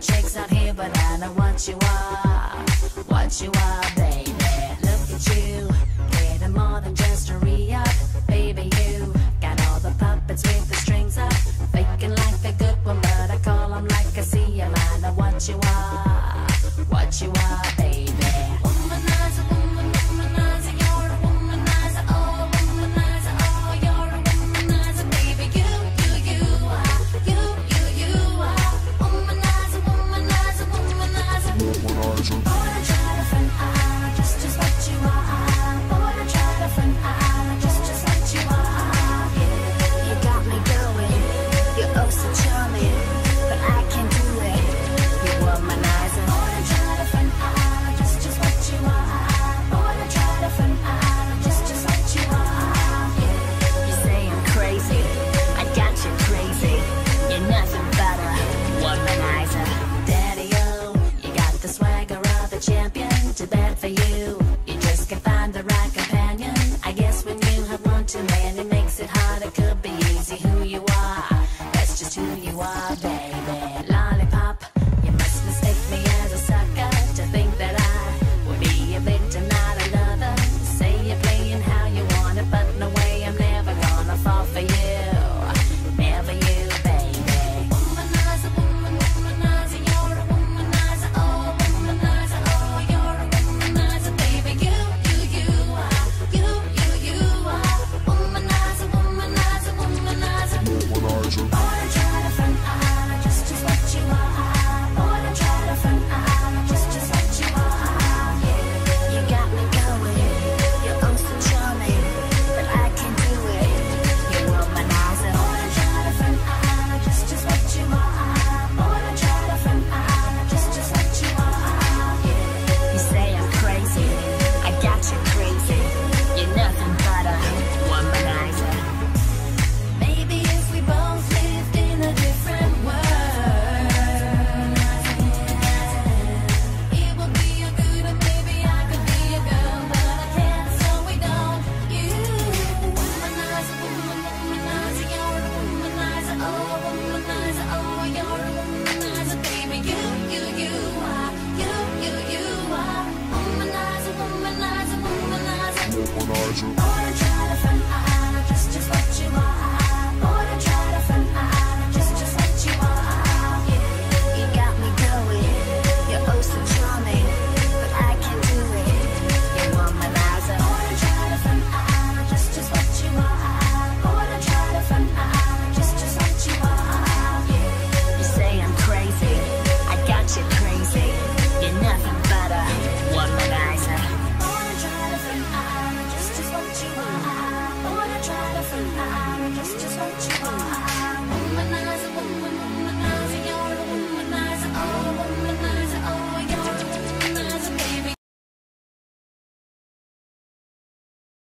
chicks out here, but I know what you are, baby. Look at you, getting more than just a re-up. Baby, you got all the puppets with the strings up, faking like a good one, but I call them like I see 'em. I know what you are, baby. Womanizer, womanizer, you're a womanizer, oh, womanizer, oh, you're a womanizer, baby. You are, you are, womanizer, womanizer, womanizer. Boy, I try to front, just what you are. Boy, I try to front, just what you are. Yeah, you got me going, you're oh so charming, but I can't do it. You womanizer. Boy, I try to front, just what you are. Boy, I try to front, just what you are. Yeah, you say I'm crazy, I got you crazy. You're nothing but a womanizer. Daddy-o, you got the swagger of a champion. Too bad for you, you just can't find the right companion. I guess when you have one too many,